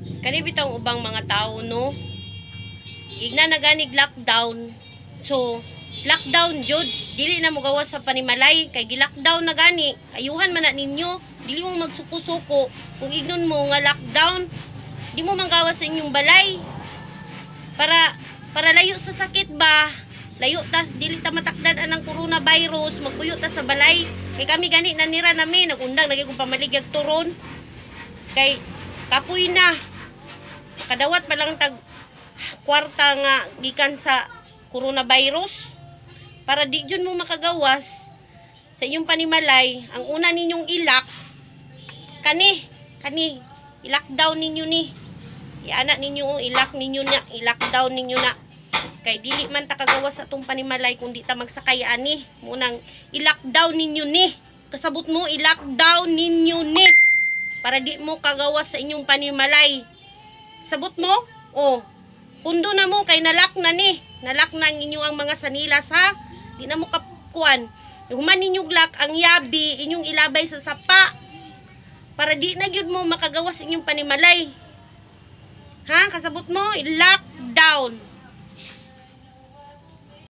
Kani bitang ubang mga tao no. Igna na ganig lockdown. So, lockdown jud, dili na mo gawas sa panimalay kay gi-lockdown na gani. Ayuhan man na ninyo, dili mo magsuko-suko. Kung ignon mo nga lockdown, di mo manggawas sa inyong balay. Para layo sa sakit ba? Layo tas dili ta matakdan anang coronavirus, magpuyo ta sa balay. Kay kami gani nanira nami, nagundang lagi kong pamaligyag turon. Kay kapoy na. Kadawat pa lang tag kwarta nga gikan sa coronavirus. Para di jud mo makagawas sa inyong panimalay, ang una ninyong ilak kani i-lockdown ninyo ni. Iana ninyo ilak ninyo na, i-lockdown ninyo na. Kay dili man ta kagawas sa atong panimalay kung di ta magsakay ani. Munang i-lockdown ninyo ni. Kasabot mo i-lockdown ninyo ni. Para di mo kagawas sa inyong panimalay. Sabot mo? Oh. Pundo na mo kay nalak na ni. Nalak na inyo ang mga sanilas ha. Di na mo kapuan. Human ninyong lock ang yabi inyong ilabay sa sapa. Para di na gyud mo makagawas inyong panimalay. Ha? Kasabot mo, i-lockdown.